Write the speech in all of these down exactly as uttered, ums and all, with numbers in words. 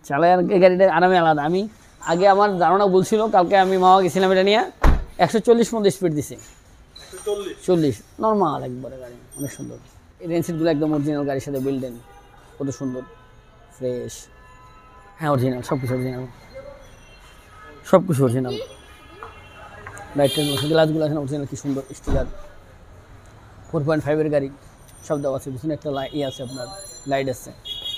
চালায় আর এই গাড়িটা আরামে আলাদা। আমি আগে আমার ধারণা বলছিল, কালকে আমি মাওয়া গেছিলাম এটা নিয়ে, একশো চল্লিশ মধ্যে স্পিড দিছে, চল্লিশ নর্মাল একবারে গাড়ি, অনেক সুন্দর। এই রেন সিটগুলো একদম অরিজিনাল গাড়ির সাথে বিল্ডেন, কত সুন্দর ফ্রেশ। হ্যাঁ অরিজিনাল, সব কিছু অরিজিনাল, সব কিছু অরিজিনাল। লাইটের গ্লাসগুলো এখানে অরিজিনাল, কি সুন্দর স্টিকার। ফোর পয়েন্ট ফাইভের গাড়ি, সব দেওয়া আছে। পিছনে একটা ই আছে, আপনার লাইট আছে।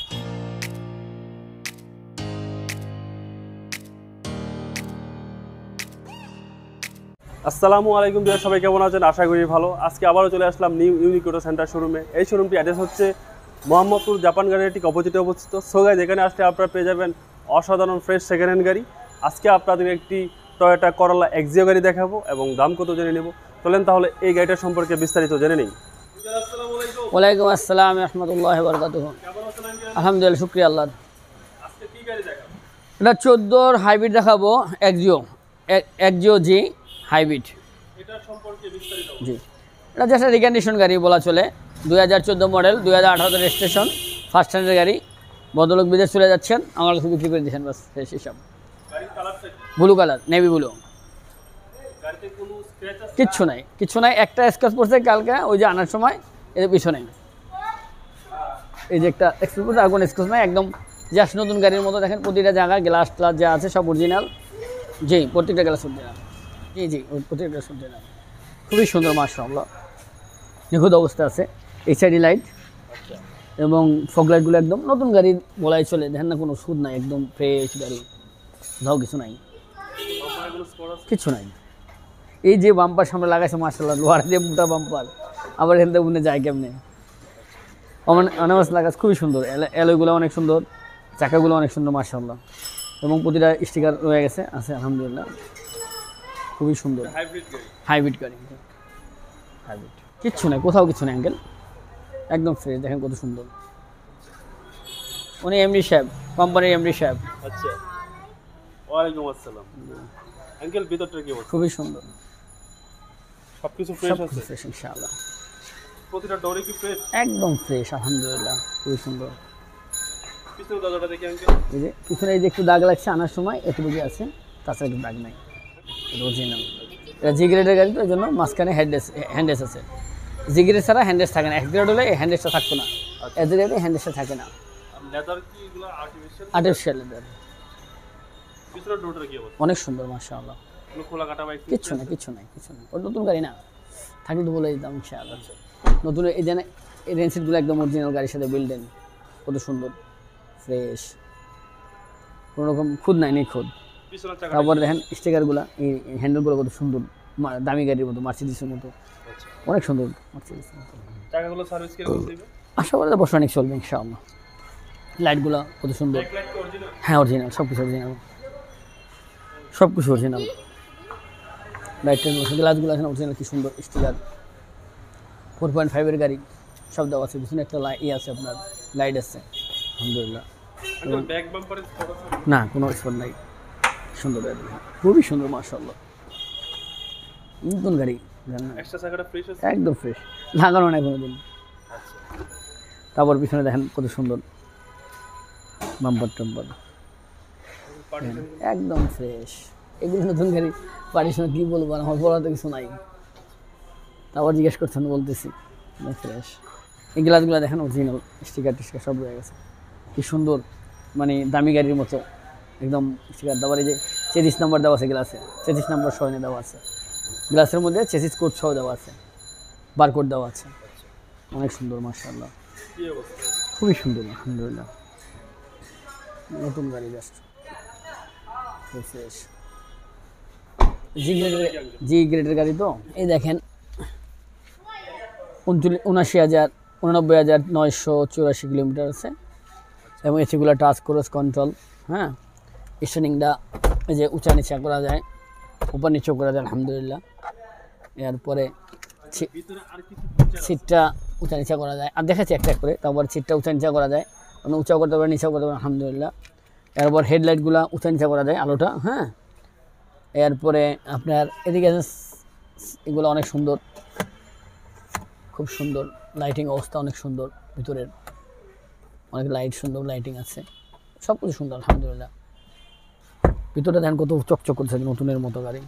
আসসালামু আলাইকুম, বিয়ার সবাই কেমন আছেন? আশা করি ভালো। আজকে আবারও চলে আসলাম নিউ ইউনিক অটো সেন্টার শোরুমে। এই শোরুমটি অ্যাড্রেস হচ্ছে মোহাম্মদপুর জাপান গাড়ির ঠিক অপোজিটে অবস্থিত। সো গাইস, এখানে আসলে আপনারা পেয়ে যাবেন অসাধারণ ফ্রেশ সেকেন্ড হ্যান্ড গাড়ি। আজকে আপনাদের একটি টয়োটা করোলা এক্সিও গাড়ি দেখাবো এবং দাম কত জেনে নেব। চলেন তাহলে এই গাড়িটার সম্পর্কে বিস্তারিত জেনে নিই। ওয়ালাইকুম আসসালাম রাহমাতুল্লাহি ওয়া বারাকাতুহু। আলহামদুলিল্লাহ, শুকরিয়া আল্লাহ। আজকে কি গাড়ি দেখাবো? এটা চোদ্দোর হাইব্রিড দেখাবো, এক্সিও এক্সিও জি হাইব্রিড। এটার সম্পর্কে বিস্তারিত জি, এটা জাস্ট রিকন্ডিশন গাড়ি বলা চলে। দুই হাজার চোদ্দো মডেল, দুই হাজার আঠারোতে রেজিস্ট্রেশন, ফার্স্ট হ্যান্ডের গাড়ি। ভদ্রলোক বিদেশ চলে যাচ্ছেন, আমার কাছে বিক্রি করে দিয়েছেন, বাস শেষ হিসাব। Blue colour, navy blue. কিচ্ছু নাই, কিচ্ছু নাই। একটা স্ক্র্যাচ পড়ছে কালকে ওই যে আনার সময়, এর পিছনে এই যে একটা স্ক্র্যাচ পড়ছে, আর কোনো স্ক্র্যাচ নাই, একদম জাস্ট নতুন গাড়ির মতো। দেখেন প্রতিটা জায়গায় গ্লাস ট্লাস যা আছে সব অরিজিনাল। জি, প্রত্যেকটা গ্লাস অরিজিনাল। জি জি প্রত্যেকটা গ্লাস অরিজিনাল, খুবই সুন্দর মাশাআল্লাহ, নিখুঁত অবস্থা আছে। এইচআইডি লাইট এবং ফগ লাইটগুলো একদম নতুন গাড়ি বলাই চলে। দেখেন না, কোনো সুদ নাই, একদম ফ্রেশ গাড়ি, কোথাও কিছু নাই, কিচ্ছু নাই। এই যে বাম্পার সামনে লাগাইছে মাশাআল্লাহ, লোহার দিয়ে মোটা বাম্পার, আবার এখান থেকে উঠে যায় কেমনে, অনাবাস লাগাচ্ছে, খুবই সুন্দর। অ্যালয়গুলো অনেক সুন্দর, চাকাগুলো অনেক সুন্দর মাশাআল্লাহ, এবং প্রতিটা স্টিকার রয়ে গেছে আছে আলহামদুলিল্লাহ, খুবই সুন্দর। হাইব্রিড গাড়ি, হাইব্রিড, কিচ্ছু নাই, কোথাও কিছু নেই আঙ্কেল, একদম ফ্রেশ। দেখেন কত সুন্দর। উনি এমডি সাহেব, কোম্পানির এমডি সাহেব। আচ্ছা, ওয়ালাইকুম আসসালাম আঙ্কেল, ভিতরটা কি অবস্থা? খুবই সুন্দর, সবকিছু ফ্রেশ আছে? ফ্রেশ ইনশাআল্লাহ, প্রতিটা ডোরে কি ফ্রেশ? একদম ফ্রেশ আলহামদুলিল্লাহ, খুবই সুন্দর। পিছনে দাদাটা দেখি আঙ্কেল, এই যে পিছনে এই যে একটু দাগ লাগছে আনার সময়, এতটুকু আছে, তাছাড়া একটু দাগ নাই, অরিজিনাল। এটা জি গ্রেডের গাড়ি, তো এই জন্য মাঝখানে হ্যান্ডেস হ্যান্ডেস আছে। জি গ্রেড ছাড়া হ্যান্ডেস থাকে না, এক গ্রেড হলে এই হ্যান্ডেসটা থাকতো না, এ গ্রেডে হ্যান্ডেসটা থাকে না। লেদার কি এগুলো আর্টিফিশিয়াল? Artificial leather. পিছনে ডোরটা কি অবস্থা? অনেক সুন্দর মাশাআল্লাহ, কোনো খোলা কাটা বাইক? কিচ্ছু না, কিচ্ছু নাই, কিছু নাই। ওর নতুন গাড়ি না, থাকলে তো বলে দিতাম ইনশাআল্লাহ। নতুন এই জানে এই রেন সিটগুলো একদম অরিজিনাল গাড়ির সাথে বিল্ডেন, কত সুন্দর ফ্রেশ, কোনো রকম খুদ নাই, নিখুঁত। পিছনে চাকা, তারপর দেখেন স্টিকারগুলো, এই হ্যান্ডেলগুলো কত সুন্দর, দামি গাড়ির মতো, মার্সিডিসের মতো, অনেক সুন্দর মার্সিডিসের মতো। চাকাগুলো সার্ভিস কিরকম দিবে? আশা করি বছর অনেক চলবে ইনশাআল্লাহ। লাইটগুলো কত সুন্দর, ব্যাক লাইট কি অরিজিনাল? হ্যাঁ অরিজিনাল, সব কিছু অরিজিনাল, সব কিছু অরিজিনাল। লাইটের গ্লাসগুলো এখানে অরিজিনাল, কি সুন্দর স্টিকার। ফোর পয়েন্ট ফাইভের গাড়ি, সব দেওয়া আছে। পিছনে একটা ই আছে, আপনার লাইট আছে আলহামদুলিল্লাহ। আঙ্কেল, ব্যাক বাম্পারে স্পট আছে? না, কোনো স্পট নাই, সুন্দর গাড়ি, খুবই সুন্দর মাশাআল্লাহ, নতুন গাড়ি। এক্সট্রা চাকাটা ফ্রেশ আছে? একদম ফ্রেশ, লাগানো নাই কোনোদিন। আচ্ছা, তারপর পিছনে দেখেন কত সুন্দর বাম্পার টাম্পার, একদম ফ্রেশ। এগুলো নতুন গাড়ি, বাড়ির সঙ্গে কী বলবো, আমার বলাতে কিছু নাই। তারপর জিজ্ঞেস করছেন, বলতেছি ফ্রেশ। এই গ্লাসগুলো দেখেন অরিজিনাল, স্টিকার টিস্টিকার সব রয়ে গেছে, কি সুন্দর, মানে দামি গাড়ির মতো একদম স্টিকার। তারপর এই যে চেসিস নাম্বার দেওয়া আছে গ্লাসে, চেসিস নাম্বার সহ দেওয়া আছে গ্লাসের মধ্যে, চেসিস কোড সহ দেওয়া আছে, বারকোড দেওয়া আছে, অনেক সুন্দর মাশাআল্লাহ, কি অবস্থা? খুবই সুন্দর আলহামদুলিল্লাহ, নতুন গাড়ি জাস্ট ফ্রেশ। জি গ্রেডের জি গ্রেডের গাড়ি তো। এই দেখেন উনচল্লিশ উনাশি হাজার উননব্বই হাজার নয়শো চুরাশি কিলোমিটার আছে, এবং এসিগুলো টাচ ক্রুজ কন্ট্রোল। হ্যাঁ, স্টার্টিংটা এই যে উঁচা নিচা করা যায়, উপর নিচেও করা যায় আলহামদুলিল্লাহ। এরপরে সিটটা উঁচা নিচা করা যায়, আর দেখাচ্ছি একটা করে। তারপর সিটটা উঁচা নিচা করা যায়, মানে উঁচাও করতে পারে, নিচাও করতে পারে আলহামদুলিল্লাহ। এরপর হেডলাইটগুলো উঁচা নিচা করা যায়, আলোটা। হ্যাঁ, এরপরে আপনার এদিকে এগুলো অনেক সুন্দর, খুব সুন্দর লাইটিং অবস্থা, অনেক সুন্দর, ভিতরের অনেক লাইট, সুন্দর লাইটিং আছে। সব কিছু সুন্দর আলহামদুলিল্লাহ। ভিতরে দেখেন কত চকচক করছে নতুনের মতো গাড়ি,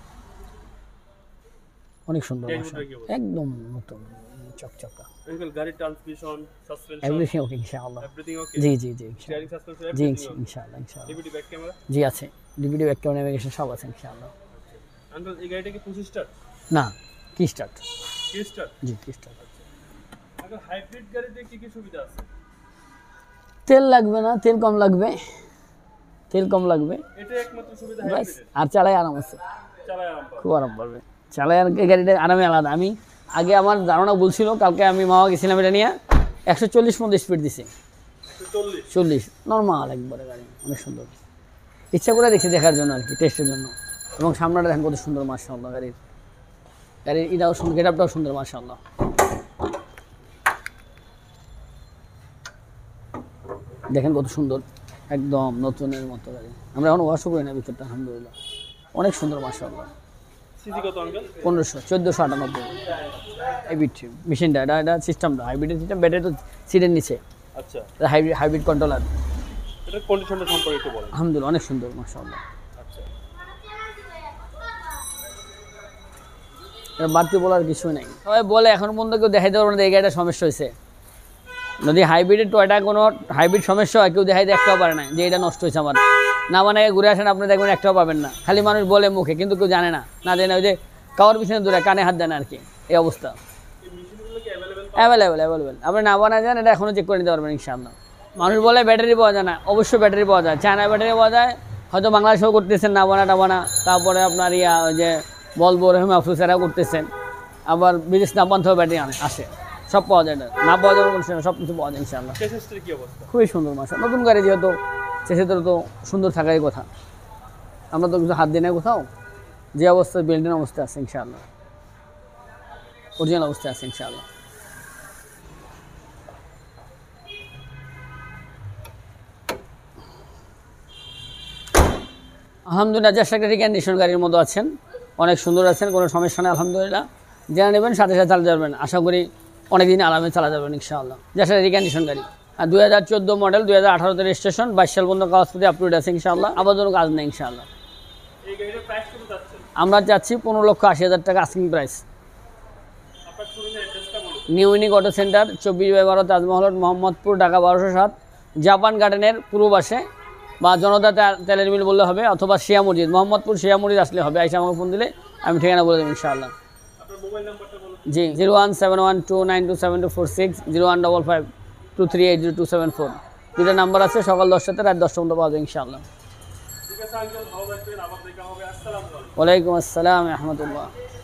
অনেক সুন্দর একদম নতুন চকচকা। গাড়ি ট্রান্সমিশন সাসপেনশন এভরিথিং ওকে ইনশাআল্লাহ। এভরিথিং ওকে জি জি জি স্টিয়ারিং সাসপেনশন জি এভরিথিং ইনশাআল্লাহ ইনশাআল্লাহ। ডিভিডি ব্যাক ক্যামেরা জি আছে, ডিভিডি ব্যাক ক্যামেরা নেভিগেশন সব আছে ইনশাআল্লাহ। আঙ্কেল এই গাড়িটা কি পঁচিশ স্টার না কি স্টার্ট? কি স্টার? জি কি স্টার্ট। আঙ্কেল হাইব্রিড গাড়িতে কি কি সুবিধা আছে? তেল লাগবে না, তেল কম লাগবে, তেল কম লাগবে এটা একমাত্র সুবিধা ব্যাস। হাইব্রিডের, আর চালাই আরাম আছে, চালায় আরাম পাবে, খুব আরাম পাবে চালাই। আর এই গাড়িটা আরামে আলাদা। আমি আগে আমার ধারণা বলছিল, কালকে আমি মামা গেছিলাম এটা নিয়ে, একশো চল্লিশ মধ্যে স্পিড দিছে, চল্লিশ চল্লিশ নর্মাল একবারে গাড়ি, অনেক সুন্দর। ইচ্ছা করে দেখছি দেখার জন্য আর কি, টেস্টের জন্য। এবং সামনেটা দেখেন কত সুন্দর মাশাআল্লাহ, গাড়ির গাড়ির ইটাও সুন্দর, গেট আপটাও সুন্দর মাশাআল্লাহ। দেখেন কত সুন্দর, একদম নতুনের মতো গাড়ি। আমরা এখন ওয়াশও করি না ভিতরটা আলহামদুলিল্লাহ, অনেক সুন্দর মাশাআল্লাহ। সিসি কত আঙ্কেল? পনেরোশো চোদ্দোশো আটানব্বই এই বিট মেশিনটা, এটা এটা সিস্টেমটা হাইব্রিডের সিস্টেম, ব্যাটারি তো সিটের নিচে। আচ্ছা, এটা হাইব্রিড হাইব্রিড কন্ট্রোলার। এটা কন্ডিশনটা সম্পর্কে একটু বলেন। আলহামদুলিল্লাহ অনেক সুন্দর মাশাআল্লাহ। আচ্ছা, এটা বাড়তি বলার কিছুই নাই। সবাই বলে এখন পর্যন্ত কেউ দেখাইতে পারবে না এই গাড়িটা সমস্যা হয়েছে। যদি হাইব্রিডের টয়টা কোনো হাইব্রিড সমস্যা হয়, কেউ দেখাইতে একটাও পারে না যে এটা নষ্ট হয়েছে আমার। না মানে ঘুরে আসেন আপনি দেখবেন একটাও পাবেন না, খালি মানুষ বলে মুখে, কিন্তু কেউ জানে না, না জানে ওই যে কাওয়ার পিছনে দূরে কানে হাত দেয় না আর কি, এই অবস্থা। অ্যাভেলেবেল অ্যাভেলেবেল আপনি না বানা যান, এটা এখনও চেক করে নিতে পারবেন ইনশাআল্লাহ। মানুষ বলে ব্যাটারি পাওয়া যায় না, অবশ্যই ব্যাটারি পাওয়া যায়, চায়না ব্যাটারি পাওয়া যায়, হয়তো বাংলাদেশেও করতেছেন না বানা টাবানা, তারপরে আপনার ইয়া ওই যে বলবো রহিম আফরুজ এরাও করতেছেন, আবার বিদেশ নাপান থেকেও ব্যাটারি আনে আসে, সব পাওয়া যায়, না না পাওয়া যাবে কোনো সব কিছু পাওয়া যায় ইনশাআল্লাহ। চেসিসটার কি অবস্থা? খুবই সুন্দর মাসা, নতুন গাড়ি যেহেতু চেসিসের তো সুন্দর থাকারই কথা। আমরা তো কিছু হাত দিই না কোথাও, যে অবস্থায় বিল্ডিং অবস্থায় আছে ইনশাআল্লাহ, অরিজিনাল অবস্থায় আছে ইনশাআল্লাহ। আলহামদুলিল্লাহ জাস্ট একটা রিকন্ডিশন গাড়ির মতো আছেন, অনেক সুন্দর আছেন, কোনো সমস্যা নেই আলহামদুলিল্লাহ। জেনে নেবেন, সাথে সাথে চালাতে পারবেন, আশা করি অনেক দিন আরামে চালা যাবেন ইনশাআল্লাহ। জাস্ট একটা রিকন্ডিশন গাড়ি, আর দুই হাজার চোদ্দো মডেল, দুই হাজার আঠারোতে রেজিস্ট্রেশন, বাইশ সাল পর্যন্ত কাগজপত্রে আপলোড আছে ইনশাআল্লাহ, আবার কোনো কাজ নেই ইনশাআল্লাহ। এই গাড়িটার প্রাইস কত যাচ্ছে? আমরা চাচ্ছি পনেরো লক্ষ আশি হাজার টাকা আস্কিং প্রাইস। আপনার শোরুমের অ্যাড্রেসটা বলুন। নিউ ইউনিক অটো সেন্টার, চব্বিশ বাই বারো তাজমহল রোড, মোহাম্মদপুর, ঢাকা বারোশো সাত, জাপান গার্ডেনের পূর্ব পাশে, বা জনতা তেলের মিল বললে হবে, অথবা শিয়া মসজিদ, মোহাম্মদপুর শিয়া মসজিদ আসলে হবে, আইসা আমাকে ফোন দিলে আমি ঠিকানা বলে দেবো ইনশাআল্লাহ। আপনার মোবাইল নাম্বারটা বলুন। জি zero one seven one two nine two seven two four six, zero one double five two three eight zero two seven four, দুটো নাম্বার আছে। সকাল দশটাতে রাত দশটা পর্যন্ত পাওয়া যায় ইনশাআল্লাহ। ঠিক আছে আঙ্কেল, ভালো থাকবেন, আবার দেখা হবে। আসসালামু আলাইকুম। ওয়ালাইকুম আসসালাম রহমতুল্লাহ।